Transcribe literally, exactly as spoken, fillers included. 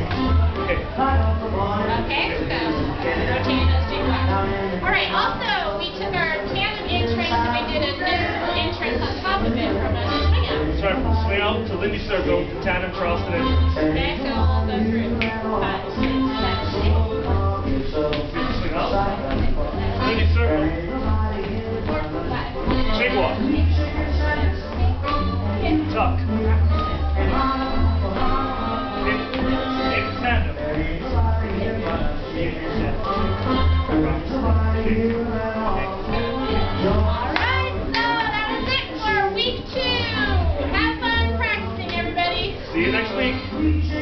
Okay, so rotating those two blocks. Alright, also, we took our tandem entrance and we did a new entrance on top of it from a swing out. That's right, from swing out to Lindy circle, tandem Charleston entrance. Okay, so we'll go through five, six, seven, eight. Swing out, Lindy circle, Four, five. shake walk, tuck, hip, hip tandem, Alright, so that was it for week two. Have fun practicing, everybody. see you next week.